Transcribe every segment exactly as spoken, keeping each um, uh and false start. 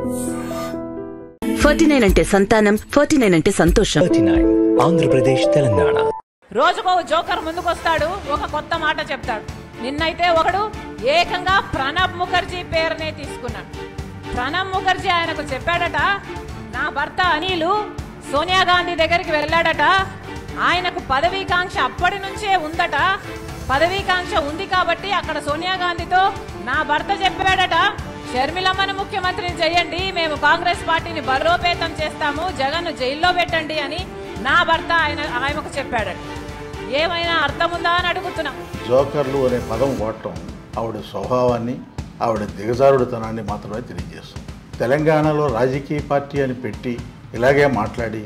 Forty nine అంటే సంతానం, forty nine అంటే సంతోషం. Forty nine Andhra Pradesh, Telangana. రోజుకో జోకర్ ముందుకొస్తాడు, ఒక కొత్త మాట చెప్తాడు. నిన్నైతే ఒకడు ఏకంగా ప్రణబ్ ముఖర్జీ పేరునే తీసుకున్నాడు. ప్రణబ్ ముఖర్జీ ఆయనకు చెప్పాడట, నా భర్త అనిలు సోనియా గాంధీ దగ్గరికి వెళ్ళాడట, ఆయనకు పదవీకాంక్ష అప్పటి నుంచే ఉందట, పదవీకాంక్ష ఉంది కాబట్టి అక్కడ సోనియా గాంధీతో నా భర్త చెప్పాడట, షర్మిలమ్మను ముఖ్యమంత్రిని చేయండి, మేము కాంగ్రెస్ పార్టీని బలోపేతం చేస్తాము, జగన్ను జైల్లో పెట్టండి అని నా భర్త ఆయన ఆయనకు చెప్పాడట. ఏమైనా అర్థం ఉందా అని అడుగుతున్నా. జోకర్లు అనే పదం వాడటం ఆవిడ స్వభావాన్ని, ఆవిడ దిగజారుడుతనాన్ని మాత్రమే తెలియజేస్తుంది. తెలంగాణలో రాజకీయ పార్టీ అని పెట్టి ఇలాగే మాట్లాడి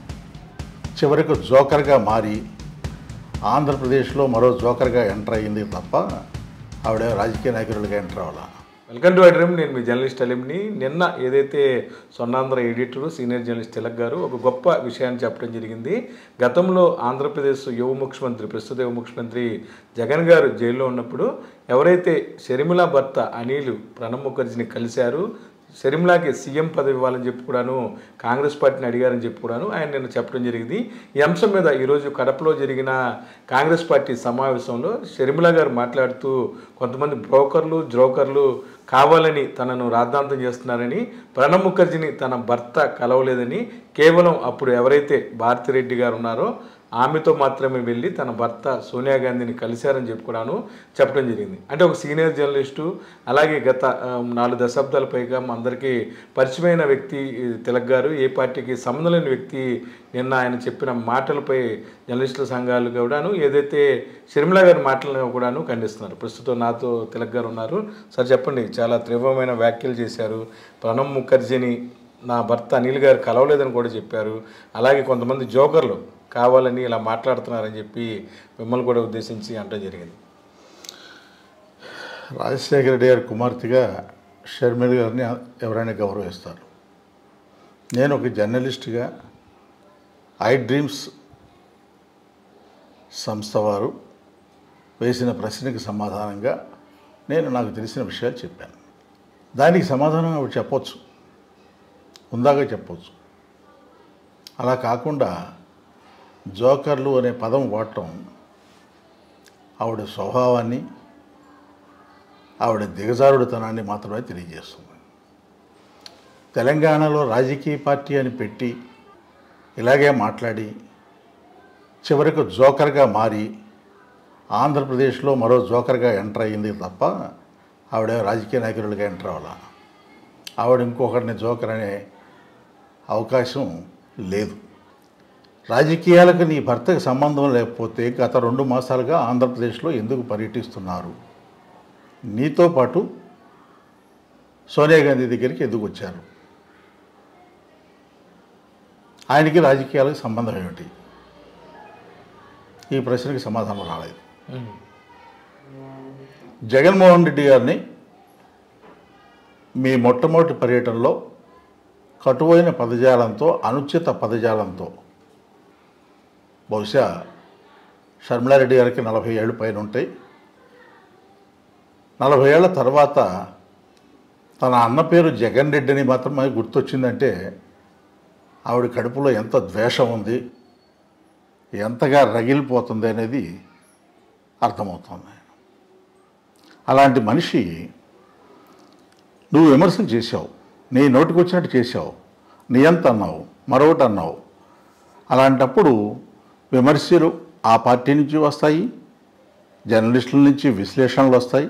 చివరికి జోకర్గా మారి ఆంధ్రప్రదేశ్లో మరో జోకర్గా ఎంటర్ అయ్యింది తప్ప ఆవిడ రాజకీయ నాయకులుగా ఎంటర్ అవ్వాల. Welcome to iDream. నేను మీ జర్నలిస్ట్ అలీంని. నిన్న ఏదైతే Swarnandhra editor senior journalist Tilak గారు ఒక గొప్ప విషయాన్ని చెప్పడం జరిగింది. గతంలో ఆంధ్రప్రదేశ్ యువ ముఖ్యమంత్రి, ప్రస్తుత యువ ముఖ్యమంత్రి జగన్ గారు జైల్లో ఉన్నప్పుడు ఎవరైతే షర్మిల భర్త అనిల్ ప్రణబ్ ముఖర్జీని కలిశారు, షర్మిలాకి సీఎం పదవి ఇవ్వాలని చెప్పి కూడాను కాంగ్రెస్ పార్టీని అడిగారని చెప్పి కూడాను ఆయన నిన్న చెప్పడం జరిగింది. ఈ అంశం మీద ఈరోజు కడపలో జరిగిన కాంగ్రెస్ పార్టీ సమావేశంలో షర్మిల గారు మాట్లాడుతూ కొంతమంది బ్రోకర్లు జోకర్లు కావాలని తనను రాద్ధాంతం చేస్తున్నారని, ప్రణబ్ ముఖర్జీని తన భర్త కలవలేదని, కేవలం అప్పుడు ఎవరైతే భారతిరెడ్డి గారు ఉన్నారో ఆమెతో మాత్రమే వెళ్ళి తన భర్త సోనియా గాంధీని కలిశారని చెప్పి కూడాను చెప్పడం జరిగింది. అంటే ఒక సీనియర్ జర్నలిస్టు, అలాగే గత నాలుగు దశాబ్దాల పైగా అందరికీ పరిచయమైన వ్యక్తి తిలక్ గారు, ఏ పార్టీకి సంబంధం లేని వ్యక్తి నిన్న ఆయన చెప్పిన మాటలపై జర్నలిస్టుల సంఘాలు కూడాను ఏదైతే షర్మిల గారి మాటలను కూడాను ఖండిస్తున్నారు. ప్రస్తుతం నాతో తిలక్ గారు ఉన్నారు. సార్ చెప్పండి, చాలా తీవ్రమైన వ్యాఖ్యలు చేశారు. ప్రణబ్ ముఖర్జీని నా భర్త అనిల్ గారు కలవలేదని కూడా చెప్పారు. అలాగే కొంతమంది జోకర్లు కావాలని ఇలా మాట్లాడుతున్నారని చెప్పి మిమ్మల్ని కూడా ఉద్దేశించి అంటం జరిగింది. రాజశేఖర రెడ్డి గారి కుమార్తెగా షర్మిల గారిని ఎవరైనా గౌరవిస్తారు. నేను ఒక జర్నలిస్ట్గా ఐ డ్రీమ్స్ సంస్థ వారు వేసిన ప్రశ్నకి సమాధానంగా నేను నాకు తెలిసిన విషయాలు చెప్పాను. దానికి సమాధానం ఆవిడ చెప్పవచ్చు, ఉందాగా చెప్పవచ్చు. అలా కాకుండా జోకర్లు అనే పదం వాడటం ఆవిడ స్వభావాన్ని, ఆవిడ దిగజారుడుతనాన్ని మాత్రమే తెలియజేస్తుంది. తెలంగాణలో రాజకీయ పార్టీ అని పెట్టి ఇలాగే మాట్లాడి చివరికి జోకర్గా మారి ఆంధ్రప్రదేశ్లో మరో జోకర్గా ఎంటర్ అయ్యింది తప్ప ఆవిడ రాజకీయ నాయకులుగా ఎంటర్ అవ్వాల. ఆవిడ ఇంకొకరిని జోకర్ అనే అవకాశం లేదు. రాజకీయాలకు నీ భర్తకు సంబంధం లేకపోతే గత రెండు మాసాలుగా ఆంధ్రప్రదేశ్లో ఎందుకు పర్యటిస్తున్నారు? నీతో పాటు సోనియా గాంధీ దగ్గరికి ఎందుకు వచ్చారు? ఆయనకి రాజకీయాలకు సంబంధం ఏమిటి? ఈ ప్రశ్నకి సమాధానం రాలేదు. జగన్మోహన్ రెడ్డి గారిని మీ మొట్టమొదటి పర్యటనలో కటువైన పదజాలంతో, అనుచిత పదజాలంతో, బహుశా షర్మిలారెడ్డి గారికి నలభై ఏళ్ళు పైన ఉంటాయి, నలభై ఏళ్ల తర్వాత తన అన్న పేరు జగన్ రెడ్డిని మాత్రమే గుర్తొచ్చిందంటే ఆవిడ కడుపులో ఎంత ద్వేషం ఉంది, ఎంతగా రగిలిపోతుంది అనేది అర్థమవుతుంది. అలాంటి మనిషి నువ్వు విమర్శలు చేసావు, నీ నోటికి వచ్చినట్టు చేసావు, నీ ఎంత అన్నావు, మరొకటి అన్నావు. అలాంటప్పుడు విమర్శలు ఆ పార్టీ నుంచి వస్తాయి, జర్నలిస్టుల నుంచి విశ్లేషణలు వస్తాయి,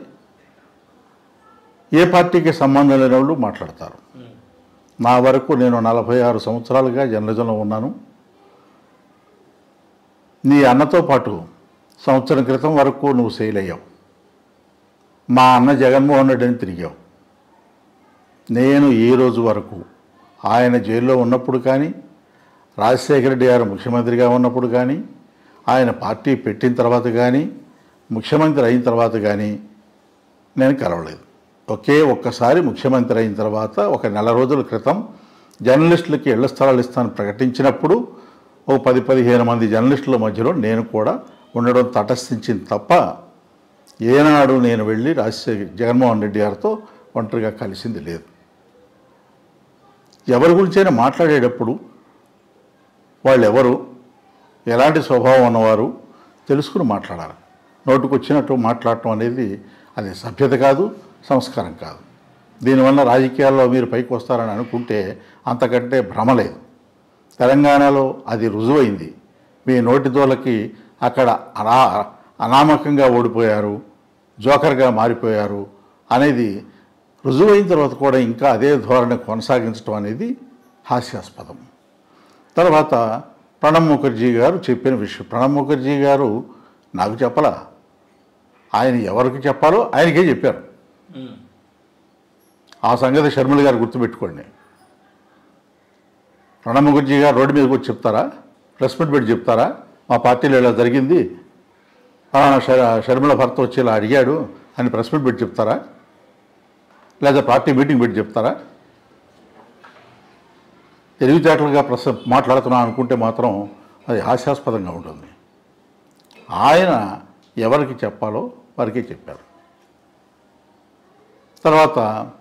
ఏ పార్టీకి సంబంధం లేని వాళ్ళు మాట్లాడతారు. నా వరకు నేను నలభై ఆరు సంవత్సరాలుగా జర్నలిజంలో ఉన్నాను. నీ అన్నతో పాటు సంవత్సరం క్రితం వరకు నువ్వు సెయిల్ అయ్యావు. మా అన్న జగన్మోహన్ రెడ్డిని తిరిగావు. నేను ఈ రోజు వరకు ఆయన జైల్లో ఉన్నప్పుడు కానీ, రాజశేఖర రెడ్డి గారు ముఖ్యమంత్రిగా ఉన్నప్పుడు కానీ, ఆయన పార్టీ పెట్టిన తర్వాత కానీ, ముఖ్యమంత్రి అయిన తర్వాత కానీ నేను కలవలేదు. ఒకే ఒక్కసారి ముఖ్యమంత్రి అయిన తర్వాత ఒక నెల రోజుల క్రితం జర్నలిస్టులకి ఇళ్ల స్థలాలు ఇస్తానని ప్రకటించినప్పుడు ఓ పది పదిహేను మంది జర్నలిస్టుల మధ్యలో నేను కూడా ఉండడం తటస్థించింది తప్ప ఏనాడు నేను వెళ్ళి రాజశేఖర్ జగన్మోహన్ రెడ్డి గారితో ఒంటరిగా కలిసింది లేదు. ఎవరి గురించైనా మాట్లాడేటప్పుడు వాళ్ళు ఎవరు, ఎలాంటి స్వభావం ఉన్నవారు తెలుసుకుని మాట్లాడాలి. నోటుకు వచ్చినట్టు మాట్లాడటం అనేది అది సభ్యత కాదు, సంస్కారం కాదు. దీనివల్ల రాజకీయాల్లో మీరు పైకి వస్తారని అనుకుంటే అంతకంటే భ్రమ లేదు. తెలంగాణలో అది రుజువైంది. మీ నోటి దోలకి అక్కడ అనా అనామకంగా ఓడిపోయారు, జోకర్గా మారిపోయారు అనేది రుజువైన తర్వాత కూడా ఇంకా అదే ధోరణి కొనసాగించడం అనేది హాస్యాస్పదం. తర్వాత ప్రణబ్ ముఖర్జీ గారు చెప్పిన విషయం. ప్రణబ్ ముఖర్జీ గారు నాకు చెప్పలా, ఆయన ఎవరికి చెప్పాలో ఆయనకే చెప్పారు. ఆ సంగతి షర్మిల గారు గుర్తుపెట్టుకోండి. ప్రణబ్ ముఖర్జీ గారు రోడ్డు మీదకి వచ్చి చెప్తారా, ప్రెస్ మీట్ పెట్టి చెప్తారా, మా పార్టీలో ఇలా జరిగింది, షర్మిల భర్త వచ్చి ఇలా అడిగాడు అని ప్రెస్ మీట్ పెట్టి చెప్తారా, లేదా పార్టీ మీటింగ్ పెట్టి చెప్తారా? తెలివితేటలుగా ప్రస మాట్లాడుతున్నా అనుకుంటే మాత్రం అది హాస్యాస్పదంగా ఉంటుంది. ఆయన ఎవరికి చెప్పాలో వారికే చెప్పారు. తర్వాత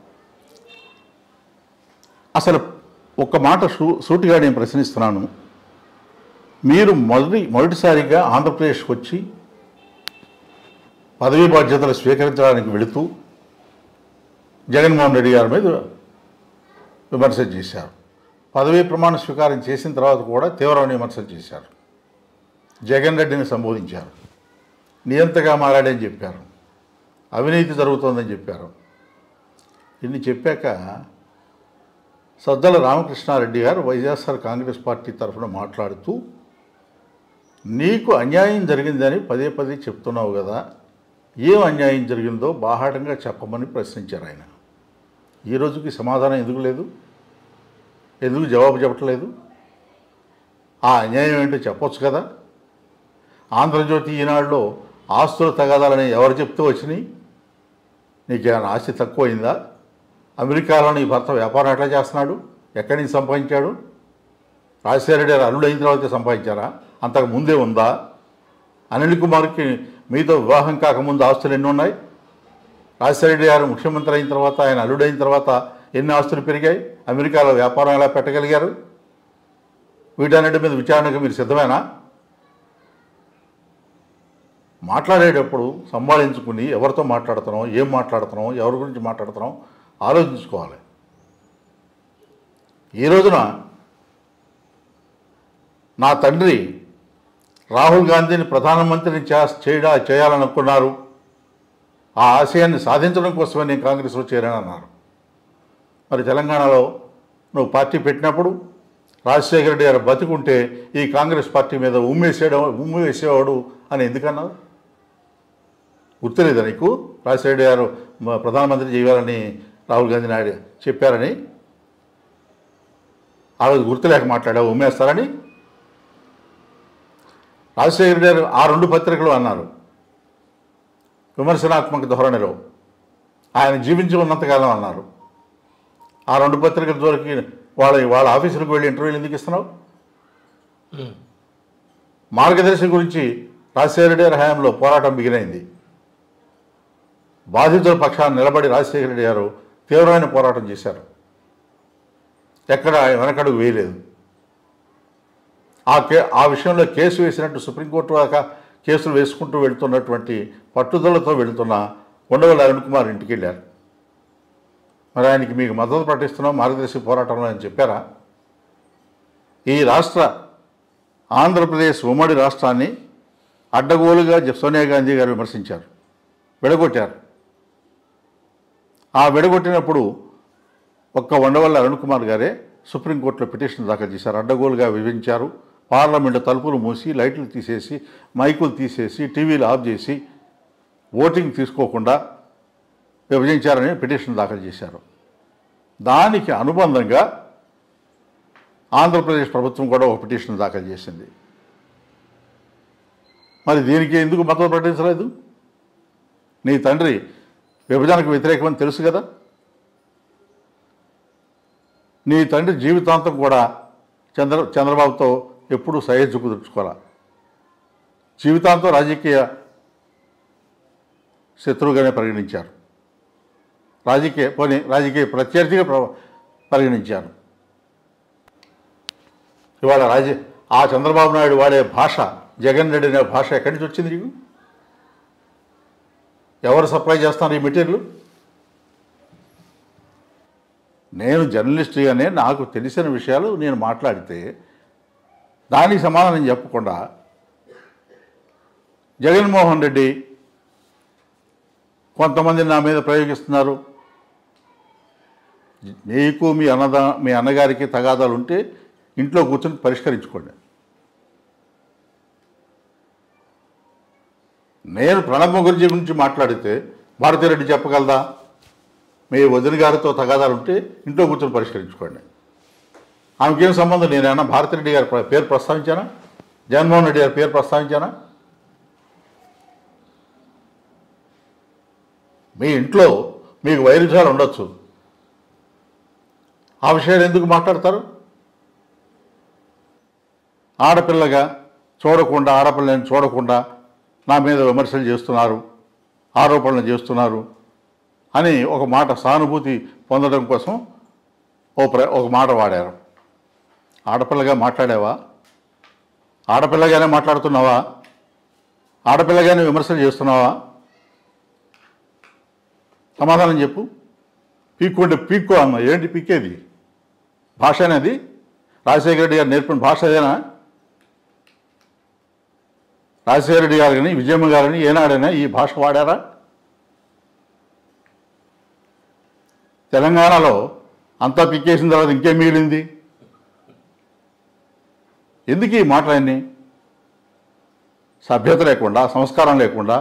అసలు ఒక్క మాట సూ సూటిగా నేను ప్రశ్నిస్తున్నాను. మీరు మొదటి మొదటిసారిగా ఆంధ్రప్రదేశ్కి వచ్చి పదవీ బాధ్యతలు స్వీకరించడానికి వెళుతూ జగన్మోహన్ రెడ్డి గారి మీద విమర్శ చేశారు. పదవీ ప్రమాణ స్వీకారం చేసిన తర్వాత కూడా తీవ్రమైన విమర్శలు చేశారు. జగన్ రెడ్డిని సంబోధించారు, నియంతగా మారాడని చెప్పారు, అవినీతి జరుగుతోందని చెప్పారు. ఇన్ని చెప్పాక సజ్జల రామకృష్ణారెడ్డి గారు వైఎస్ఆర్ కాంగ్రెస్ పార్టీ తరఫున మాట్లాడుతూ, నీకు అన్యాయం జరిగిందని పదే పదే చెప్తున్నావు కదా, ఏం అన్యాయం జరిగిందో బాహాటంగా చెప్పమని ప్రశ్నించారు ఆయన. ఈ రోజుకి సమాధానం ఎందుకు లేదు, ఎందుకు జవాబు చెప్పట్లేదు? ఆ అన్యాయం ఏంటో చెప్పొచ్చు కదా. ఆంధ్రజ్యోతి ఈనాడులో ఆస్తుల తగాదాలని ఎవరు చెప్తూ వచ్చినాయి? నీకేమైనా ఆస్తి తక్కువైందా? అమెరికాలో నీ భర్త వ్యాపారం ఎట్లా చేస్తున్నాడు, ఎక్కడి నుంచి సంపాదించాడు? రాజశేఖర రెడ్డి గారు అల్లుడు అయిన తర్వాత సంపాదించారా, అంతకు ముందే ఉందా? అనిల్ కుమార్కి మీతో వివాహం కాకముందు ఆస్తులు ఎన్ని ఉన్నాయి? రాజశేఖర రెడ్డి గారు ముఖ్యమంత్రి అయిన తర్వాత, ఆయన అల్లుడు అయిన తర్వాత ఎన్ని ఆస్తులు పెరిగాయి? అమెరికాలో వ్యాపారం ఎలా పెట్టగలిగారు? వీటన్నిటి మీద విచారణకు మీరు సిద్ధమేనా? మాట్లాడేటప్పుడు సంభాళించుకుని ఎవరితో మాట్లాడుతున్నాం, ఏం మాట్లాడుతున్నాం, ఎవరి గురించి మాట్లాడుతున్నాం ఆలోచించుకోవాలి. ఈ రోజున నా తండ్రి రాహుల్ గాంధీని ప్రధానమంత్రిని చేయడా చేయాలనుకున్నారు, ఆ ఆశయాన్ని సాధించడం కోసమే నేను కాంగ్రెస్లో చేరానన్నారు. మరి తెలంగాణలో నువ్వు పార్టీ పెట్టినప్పుడు రాజశేఖర రెడ్డి గారు బతికుంటే ఈ కాంగ్రెస్ పార్టీ మీద ఉమ్మేసేయడం ఉమ్మి వేసేవాడు అని ఎందుకన్నావు? గుర్తులేదా నీకు? రాజశేఖర రెడ్డి గారు ప్రధానమంత్రి చేయాలని రాహుల్ గాంధీ నాయుడు చెప్పారని ఆ రోజు గుర్తులేక మాట్లాడావు, ఉమ్మేస్తారని. రాజశేఖర రెడ్డి గారు ఆ రెండు పత్రికలు అన్నారు విమర్శనాత్మక ధోరణిలో, ఆయన జీవించి ఉన్నంతకాలం అన్నారు. ఆ రెండు పత్రికల దొరికి వాళ్ళ వాళ్ళ ఆఫీసులకు వెళ్ళి ఇంటర్వ్యూలు ఎందుకు ఇస్తున్నావు? మార్గదర్శి గురించి రాజశేఖర రెడ్డి గారి హయాంలో పోరాటం బిగినైంది. బాధితుల పక్షాన్ని నిలబడి రాజశేఖర రెడ్డి గారు తీవ్రమైన పోరాటం చేశారు, ఎక్కడ వెనకడుగు వేయలేదు. ఆ కే ఆ విషయంలో కేసు వేసినట్టు సుప్రీంకోర్టు దాకా కేసులు వేసుకుంటూ వెళుతున్నటువంటి పట్టుదలతో వెళుతున్న ఉండవల్లి అరుణ్ కుమార్ ఇంటికి వెళ్ళారు. మరి ఆయనకి మీకు మద్దతు ప్రకటిస్తున్నాం మార్గదర్శి పోరాటంలో అని చెప్పారా? ఈ రాష్ట్ర ఆంధ్రప్రదేశ్ ఉమ్మడి రాష్ట్రాన్ని అడ్డగోలుగా సోనియా గాంధీ గారు విమర్శించారు, విడగొట్టారు. ఆ విడగొట్టినప్పుడు ఒక్క ఉండవల్లి అరుణ్ కుమార్ గారే సుప్రీంకోర్టులో పిటిషన్ దాఖలు చేశారు. అడ్డగోలుగా విభజించారు, పార్లమెంటు తలుపులు మూసి లైట్లు తీసేసి మైకులు తీసేసి టీవీలు ఆఫ్ చేసి ఓటింగ్ తీసుకోకుండా విభజించారని పిటిషన్ దాఖలు చేశారు. దానికి అనుబంధంగా ఆంధ్రప్రదేశ్ ప్రభుత్వం కూడా ఒక పిటిషన్ దాఖలు చేసింది. మరి దీనికి ఎందుకు మద్దతు ప్రకటించలేదు? నీ తండ్రి విభజనకు వ్యతిరేకమని తెలుసు కదా. నీ తండ్రి జీవితాంతం కూడా చంద్ర చంద్రబాబుతో ఎప్పుడూ సహజ కుదుర్చుకోవాలా, జీవితాంతం రాజకీయ శత్రువుగానే పరిగణించారు, రాజకీయ పోనీ రాజకీయ ప్రత్యర్థిగా పరిగణించారు. ఇవాళ రాజ ఆ చంద్రబాబు నాయుడు వాడే భాష, జగన్ రెడ్డి అనే భాష ఎక్కడి నుంచి వచ్చింది నీకు? ఎవరు సప్లై చేస్తున్నారు ఈ మెటీరియల్? నేను జర్నలిస్ట్గానే నాకు తెలిసిన విషయాలు నేను మాట్లాడితే దానికి సమాధానం చెప్పకుండా జగన్మోహన్ రెడ్డి కొంతమంది నా మీద ప్రయోగిస్తున్నారు. మీకు మీ అన్నదా మీ అన్నగారికి తగాదాలు ఉంటే ఇంట్లో కూర్చొని పరిష్కరించుకోండి. నేను ప్రణబ్ ముఖర్జీ గురించి మాట్లాడితే భారతిరెడ్డి చెప్పగలదా? మీ వదిన గారితో తగాదాలు ఉంటే ఇంట్లో కూర్చొని పరిష్కరించుకోండి. ఆమెకేం సంబంధం? నేనేమన్నా భారతిరెడ్డి గారి పేరు ప్రస్తావించానా? జగన్మోహన్ రెడ్డి గారి పేరు ప్రస్తావించానా? మీ ఇంట్లో మీకు వైరుధ్యాలు ఉండొచ్చు, ఆ విషయాలు ఎందుకు మాట్లాడతారు? ఆడపిల్లగా చూడకుండా, ఆడపిల్లని చూడకుండా నా మీద విమర్శలు చేస్తున్నారు, ఆరోపణలు చేస్తున్నారు అని ఒక మాట సానుభూతి పొందడం కోసం ఓ ప్ర ఒక మాట వాడారు. ఆడపిల్లగా మాట్లాడావా? ఆడపిల్లగానే మాట్లాడుతున్నావా? ఆడపిల్లగానే విమర్శలు చేస్తున్నావా? సమాధానం చెప్పు. పీక్కుంటే పీక్కో అన్న. ఏంటి పీక్కేది? భాష అనేది రాజశేఖర రెడ్డి గారు నేర్పిన భాష అదేనా? రాజశేఖర రెడ్డి గారు కానీ విజయమ్మ గారని ఏనాడైనా ఈ భాష వాడారా? తెలంగాణలో అంతా పిక్కేసిన తర్వాత ఇంకేం మిగిలింది? ఎందుకు ఈ మాటలన్నీ? సభ్యత లేకుండా, సంస్కారం లేకుండా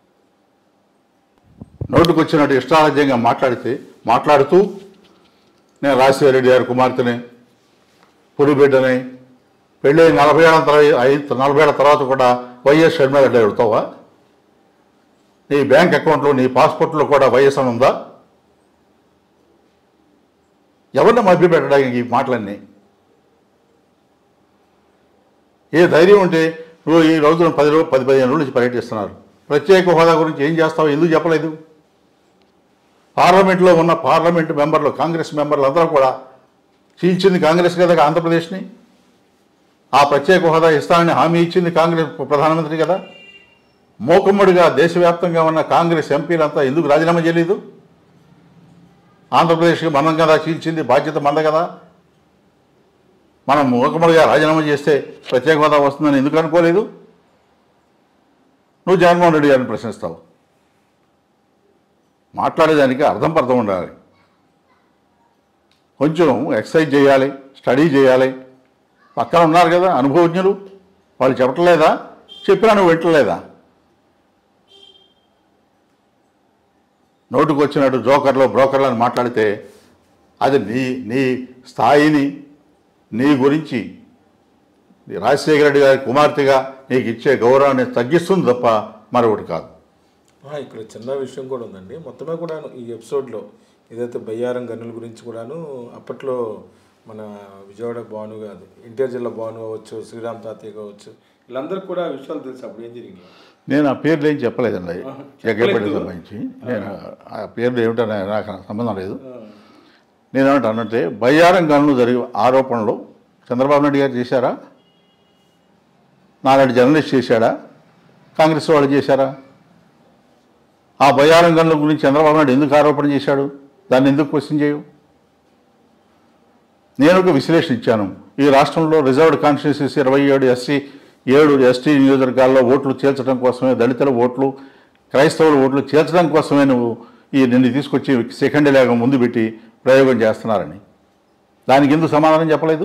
నోటుకు వచ్చినట్టు ఇష్టారాజ్యంగా మాట్లాడితే మాట్లాడుతూ నేను రాజశేఖర రెడ్డి గారి కుమార్తెని, పులిబిడ్డని, పెళ్ళి నలభై ఏళ్ళ తర్వాత నలభై ఏళ్ళ తర్వాత కూడా వైఎస్ షర్మిలారెడ్డి అడుగుతావా? నీ బ్యాంక్ అకౌంట్లో, నీ పాస్పోర్ట్లో కూడా వైఎస్ అని ఉందా? ఎవరిని మభ్యపెట్టడానికి ఈ మాటలన్నీ? ఏ ధైర్యం ఉంటే నువ్వు ఈ రోజున పది రోజు పది పదిహేను రోజుల నుంచి పర్యటిస్తున్నారు. ప్రత్యేక హోదా గురించి ఏం చేస్తావు? ఎందుకు చెప్పలేదు? పార్లమెంట్లో ఉన్న పార్లమెంటు మెంబర్లు, కాంగ్రెస్ మెంబర్లు అందరూ కూడా చీల్చింది కాంగ్రెస్ కదా ఆంధ్రప్రదేశ్ని. ఆ ప్రత్యేక హోదా ఇస్తానని హామీ ఇచ్చింది కాంగ్రెస్ ప్రధానమంత్రి కదా. మోకమ్మడిగా దేశవ్యాప్తంగా ఉన్న కాంగ్రెస్ ఎంపీలంతా ఎందుకు రాజీనామా చేయలేదు? ఆంధ్రప్రదేశ్కి మనం కదా చీల్చింది, బాధ్యత మంద కదా. మనం మూకమ్మడిగా రాజీనామా చేస్తే ప్రత్యేక హోదా వస్తుందని ఎందుకు అనుకోలేదు? నువ్వు జగన్మోహన్ రెడ్డి గారిని ప్రశ్నిస్తావు. మాట్లాడేదానికి అర్థం పర్థం ఉండాలి. కొంచెం ఎక్సర్సైజ్ చేయాలి, స్టడీ చేయాలి. పక్కన ఉన్నారు కదా అనుభవజ్ఞులు, వాళ్ళు చెప్పట్లేదా? చెప్పినా నువ్వు వింటలేదా? నోటుకు వచ్చినట్టు జోకర్లు బ్రోకర్లు అని మాట్లాడితే అది నీ నీ స్థాయిని, నీ గురించి రాజశేఖర రెడ్డి గారి కుమార్తెగా నీకు ఇచ్చే గౌరవాన్ని తగ్గిస్తుంది తప్ప మరొకటి కాదు. ఇక్కడ చిన్న విషయం కూడా ఉందండి. మొత్తమే కూడా ఈ ఎపిసోడ్లో ఏదైతే బయ్యారం గనుల గురించి కూడాను అప్పట్లో మన విజయవాడ భాను కాదు, ఎన్టీఆర్ జిల్లా భాను కావచ్చు, శ్రీరామ్ తాతయ్య కావచ్చు, వీళ్ళందరికీ కూడా ఆ విషయాలు తెలుసు. అప్పుడు ఏం జరిగింది? నేను ఆ పేర్లు ఏం చెప్పలేదండి. ఎగ్గపల్లి సంబంధించి నేను ఆ పేర్లు ఏమిటో నాకు సంబంధం లేదు. నేనేమంటానంటే బయ్యారం గనులు జరిగే ఆరోపణలు చంద్రబాబు నాయుడు గారు చేశారా? నాలాంటి జర్నలిస్ట్ చేశాడా? కాంగ్రెస్ వాళ్ళు చేశారా? ఆ బయ్యారం గనుల గురించి చంద్రబాబు నాయుడు ఎందుకు ఆరోపణ చేశాడు? దాన్ని ఎందుకు క్వశ్చన్ చేయవు? నేను ఒక విశ్లేషణ ఇచ్చాను. ఈ రాష్ట్రంలో రిజర్వ్డ్ కాన్స్టిట్యూన్సీస్ ఇరవై ఏడు ఎస్సీ ఏడు ఎస్టీ నియోజకవర్గాల్లో ఓట్లు చేర్చడం కోసమే, దళితుల ఓట్లు, క్రైస్తవుల ఓట్లు చేర్చడం కోసమే నువ్వు ఈ నిన్ను తీసుకొచ్చి సెకండ్ లేక ముందు పెట్టి ప్రయోగం చేస్తున్నారని దానికి ఎందుకు సమాధానం చెప్పలేదు?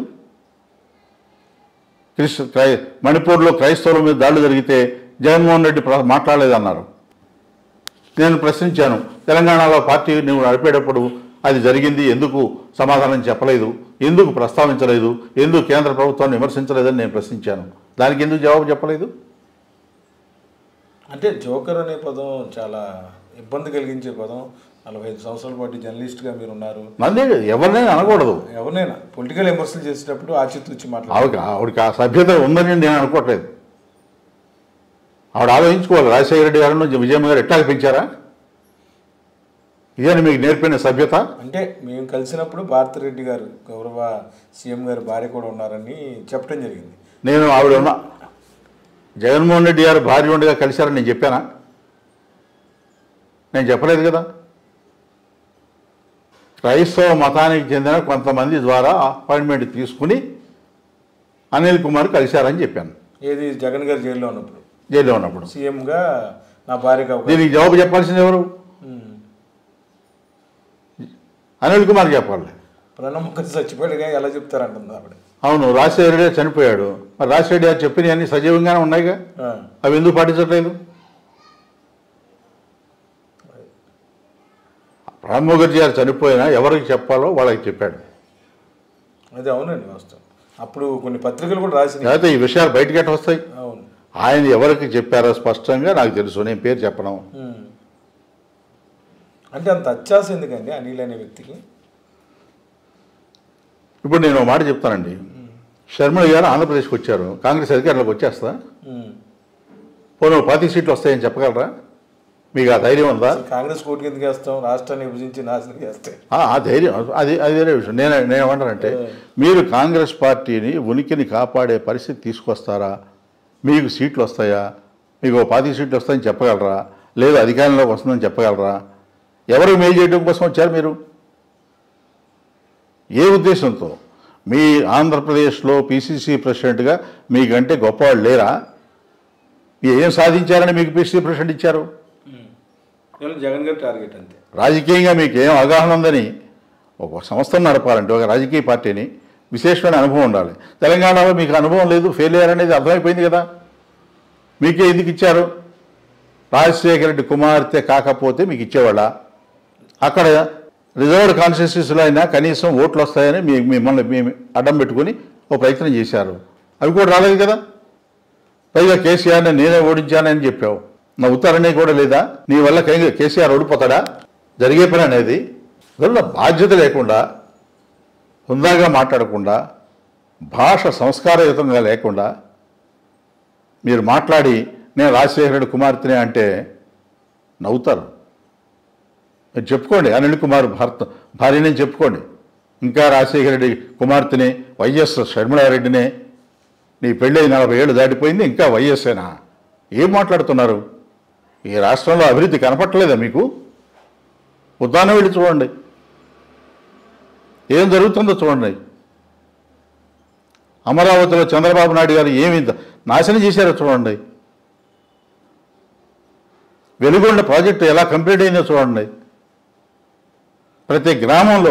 క్రిస్ క్రై మణిపూర్లో క్రైస్తవుల మీద దాడులు జరిగితే జగన్మోహన్ రెడ్డి మాట్లాడలేదన్నారు. నేను ప్రశ్నించాను, తెలంగాణలో పార్టీ నువ్వు నడిపేటప్పుడు అది జరిగింది, ఎందుకు సమాధానం చెప్పలేదు, ఎందుకు ప్రస్తావించలేదు, ఎందుకు కేంద్ర ప్రభుత్వాన్ని విమర్శించలేదని నేను ప్రశ్నించాను. దానికి ఎందుకు జవాబు చెప్పలేదు? అంటే జోకర్ అనే పదం చాలా ఇబ్బంది కలిగించే పదం. నలభై ఐదు సంవత్సరాల పాటు జర్నలిస్ట్గా మీరు ఉన్నారు. నన్నే ఎవరినైనా అనకూడదు. ఎవరినైనా పొలిటికల్ విమర్శలు చేసేటప్పుడు ఆచితూచి మాట్లాడాలి. ఆవిడ ఆవిడకి ఆ సభ్యత ఉందని నేను అనుకోవట్లేదు. ఆవిడ ఆలోచించుకోవాలి. రాజశేఖర రెడ్డి గారు విజయమ్మ గారు ఎట్లా పెంచారా? ఇదేనా మీకు నేర్పిన సభ్యత? అంటే మేము కలిసినప్పుడు భారతిరెడ్డి గారు గౌరవ సీఎం గారు భార్య కూడా ఉన్నారని చెప్పడం జరిగింది. నేను ఆవిడ ఉన్న జగన్మోహన్ రెడ్డి గారు భార్య ఉండగా కలిశారని నేను చెప్పానా? నేను చెప్పలేదు కదా. క్రైస్తవ మతానికి చెందిన కొంతమంది ద్వారా అపాయింట్మెంట్ తీసుకుని అనిల్ కుమార్ కలిశారని చెప్పాను. ఏది జగన్ గారు జైల్లో ఉన్నప్పుడు? జైల్లో ఉన్నప్పుడు సీఎంగా నా భార్యగా. దీనికి జవాబు చెప్పాల్సింది ఎవరు? అనిల్ కుమార్ చెప్పాలి. ప్రణబ్ ముఖర్జీ చచ్చిపోయాడుగా ఎలా చెప్తారంటుంది ఆవిడ. అవును, రాజశేఖర రెడ్డి చనిపోయాడు. మరి రాజశేఖర రెడ్డి చెప్పినవి అన్ని సజీవంగానే ఉన్నాయిగా, అవి ఎందుకు పాటించట్లేదు? ప్రణబ్ ముఖర్జీ గారు చనిపోయినా ఎవరికి చెప్పాలో వాళ్ళకి చెప్పాడు. అదే అవునండి వాస్తవం. అప్పుడు కొన్ని పత్రికలు కూడా రాసినాయి. అయితే ఈ విషయాలు బయటకి ఎట్లా వస్తాయి? అవును, ఆయన ఎవరికి చెప్పారో స్పష్టంగా నాకు తెలుసు, నేను పేరు చెప్పను. అంటే అంత అత్యాస ఎందుకండి అనిల్ అనే వ్యక్తికి? ఇప్పుడు నేను ఒక మాట చెప్తానండి. షర్మిల గారు ఆంధ్రప్రదేశ్కి వచ్చారు, కాంగ్రెస్ అధికారులకు వచ్చేస్తా పోనీ పాతి సీట్లు వస్తాయని చెప్పగలరా? మీకు ఆ ధైర్యం ఉందా? కాంగ్రెస్ కోర్టుకి ఎందుకు వేస్తాం? రాష్ట్రాన్ని విభజించి నాశనం చేస్తే ఆ ధైర్యం అది అది వేరే విషయం. నేను నేనేమంటానంటే, మీరు కాంగ్రెస్ పార్టీని ఉనికిని కాపాడే పరిస్థితి తీసుకొస్తారా? మీకు సీట్లు వస్తాయా? మీకు పాతి సీట్లు వస్తాయని చెప్పగలరా? లేదు అధికారంలోకి వస్తుందని చెప్పగలరా? ఎవరికి మేలు చేయడం కోసం వచ్చారు మీరు? ఏ ఉద్దేశంతో? మీ ఆంధ్రప్రదేశ్లో పీసీసీ ప్రెసిడెంట్గా మీకంటే గొప్పవాళ్ళు లేరా? మీరు ఏం సాధించారని మీకు పీసీసీ ప్రెసిడెంట్ ఇచ్చారు? జగన్ గారి టార్గెట్ అంతే. రాజకీయంగా మీకు ఏం అవగాహన ఉందని? ఒక సంస్థను నడపాలంటే, ఒక రాజకీయ పార్టీని విశేషమైన అనుభవం ఉండాలి. తెలంగాణలో మీకు అనుభవం లేదు, ఫెయిల్ అయ్యారనేది అర్థమైపోయింది కదా. మీకే ఎందుకు ఇచ్చారు? రాజశేఖర రెడ్డి కుమార్తె కాకపోతే మీకు ఇచ్చేవాళ్ళ? అక్కడ రిజర్వ్డ్ కాన్స్టిట్యూన్సీలో అయినా కనీసం ఓట్లు వస్తాయని మీ మిమ్మల్ని మేము అడ్డం పెట్టుకుని ఒక ప్రయత్నం చేశారు, అవి కూడా రాలేదు కదా. పైగా కేసీఆర్ని నేనే ఓడించానని చెప్పావు, నవ్వుతారనే కూడా లేదా? నీ వల్ల కేసీఆర్ ఓడిపోతాడా? జరిగే పని అనేది. అందువల్ల బాధ్యత లేకుండా, హుందాగా మాట్లాడకుండా, భాష సంస్కారయుతంగా లేకుండా మీరు మాట్లాడి నేను రాజశేఖర రెడ్డి కుమార్తెనే అంటే నవ్వుతారు. మీరు చెప్పుకోండి, అనిల్ కుమార్ భర్త భార్యనే చెప్పుకోండి. ఇంకా రాజశేఖర రెడ్డి కుమార్తెని, వైఎస్ షర్మిలారెడ్డినే, నీ పెళ్ళి నలభై ఏళ్ళు దాటిపోయింది, ఇంకా వైఎస్ఏనా? ఏం మాట్లాడుతున్నారు? ఈ రాష్ట్రంలో అభివృద్ధి కనపట్టలేదా మీకు? ఉద్దానం వెళ్ళి చూడండి, ఏం జరుగుతుందో చూడండి. అమరావతిలో చంద్రబాబు నాయుడు గారు ఏమి నాశనం చేశారో చూడండి. వెలుగొండ ప్రాజెక్టు ఎలా కంప్లీట్ అయిందో చూడండి. ప్రతి గ్రామంలో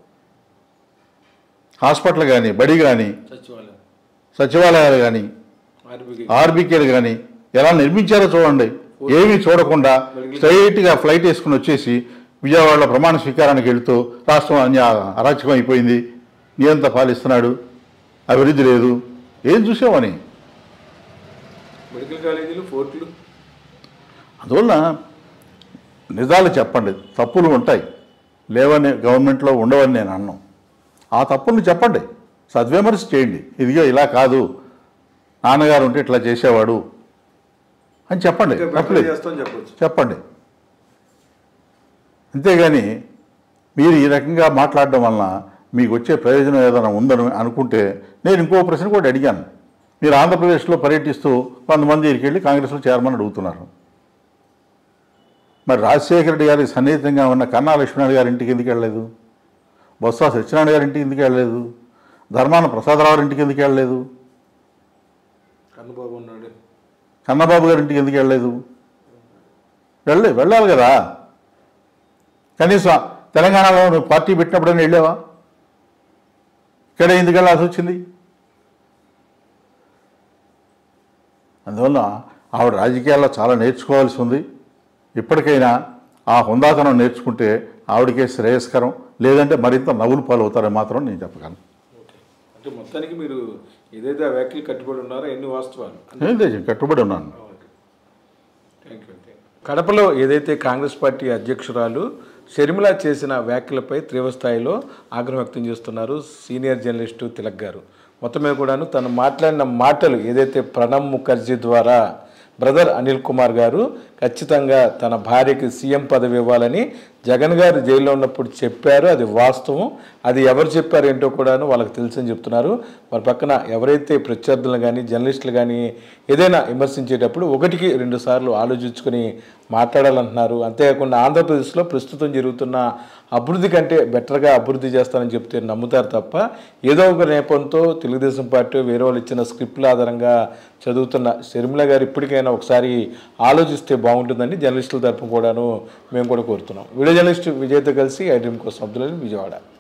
హాస్పిటల్ కానీ, బడి కానీ, సచివాలయాలు కానీ, ఆర్బీకేలు కానీ ఎలా నిర్మించారో చూడండి. ఏమీ చూడకుండా స్ట్రైట్గా ఫ్లైట్ వేసుకుని వచ్చేసి విజయవాడలో ప్రమాణ స్వీకారానికి వెళుతూ రాష్ట్రం అన్య అరాచకం అయిపోయింది, నియంత పాలిస్తున్నాడు, అభివృద్ధి లేదు, ఏం చూసామని. మెడికల్ కాలేజీలు, ఫోర్ట్లు. అందువల్ల నిజాలు చెప్పండి. తప్పులు ఉంటాయి, లేవని గవర్నమెంట్లో ఉండవని నేను అన్నాను. ఆ తప్పుల్ని చెప్పండి, సద్విమర్శ చేయండి. ఇదిగో ఇలా కాదు, నాన్నగారు ఉంటే ఇట్లా చేసేవాడు అని చెప్పండి, తప్పలేదు, చెప్పండి. అంతేగాని మీరు ఈ రకంగా మాట్లాడడం వలన మీకు వచ్చే ప్రయోజనం ఏదైనా ఉందని అనుకుంటే, నేను ఇంకో ప్రశ్న కూడా అడిగాను. మీరు ఆంధ్రప్రదేశ్లో పర్యటిస్తూ కొంతమంది ఇక్కడికి వెళ్ళి కాంగ్రెస్లో చేరమని అడుగుతున్నారు. మరి రాజశేఖర రెడ్డి గారికి సన్నిహితంగా ఉన్న కన్నా లక్ష్మీనారాయణ గారి ఇంటికి ఎందుకు వెళ్ళలేదు? బొత్స సత్యనారాయణ గారి ఇంటికి ఎందుకు వెళ్ళలేదు? ధర్మాన ప్రసాదరావు ఇంటికి ఎందుకు వెళ్ళలేదు? కన్నబాబు ఉన్నాడు, కన్నబాబు గారి ఇంటికి ఎందుకు వెళ్ళలేదు? వెళ్ళే వెళ్ళాలి కదా. కనీసం తెలంగాణలో నువ్వు పార్టీ పెట్టినప్పుడైనా వెళ్ళావా? ఇక్కడ ఎందుకు వెళ్ళాల్సి వచ్చింది? అందువల్ల ఆవిడ రాజకీయాల్లో చాలా నేర్చుకోవాల్సి ఉంది. ఇప్పటికైనా ఆ హుందాతనం నేర్చుకుంటే ఆవిడకే శ్రేయస్కరం, లేదంటే మరింత నవ్వులు పాలు అవుతారని మాత్రం నేను చెప్పగలను. అంటే మొత్తానికి మీరు ఏదైతే ఆ వ్యాఖ్యలు కట్టుబడి ఉన్నారో ఎన్ని వాస్తవాలు? నేను కట్టుబడి ఉన్నాను. Thank you. కడపలో ఏదైతే కాంగ్రెస్ పార్టీ అధ్యక్షురాలు షర్మిల చేసిన వ్యాఖ్యలపై తీవ్రస్థాయిలో ఆగ్రహం వ్యక్తం చేస్తున్నారు సీనియర్ జర్నలిస్టు తిలక్ గారు. మొత్తమే కూడాను తను మాట్లాడిన మాటలు ఏదైతే ప్రణబ్ ముఖర్జీ ద్వారా బ్రదర్ అనిల్ కుమార్ గారు ఖచ్చితంగా తన భార్యకి సీఎం పదవి ఇవ్వాలని జగన్ గారు జైల్లో ఉన్నప్పుడు చెప్పారు. అది వాస్తవం. అది ఎవరు చెప్పారు ఏంటో కూడాను వాళ్ళకి తెలుసని చెప్తున్నారు. మరి పక్కన ఎవరైతే ప్రత్యర్థులు కానీ జర్నలిస్టులు కానీ ఏదైనా విమర్శించేటప్పుడు ఒకటికి రెండు సార్లు ఆలోచించుకొని మాట్లాడాలంటున్నారు. అంతేకాకుండా ఆంధ్రప్రదేశ్లో ప్రస్తుతం జరుగుతున్న అభివృద్ధి కంటే బెటర్గా అభివృద్ధి చేస్తానని చెప్తే నమ్ముతారు తప్ప ఏదో ఒక నేపంతో తెలుగుదేశం పార్టీ వేరే వాళ్ళు ఇచ్చిన స్క్రిప్ట్ల ఆధారంగా చదువుతున్న షర్మిల గారు ఇప్పటికైనా ఒకసారి ఆలోచిస్తే బాగుంటుందని జర్నలిస్టుల తరఫున కూడాను మేము కూడా కోరుతున్నాం. వీడియో జర్నలిస్ట్ విజయ్తో కలిసి ఐ డ్రీమ్ కోసం అబ్దుల్ అలీ, విజయవాడ.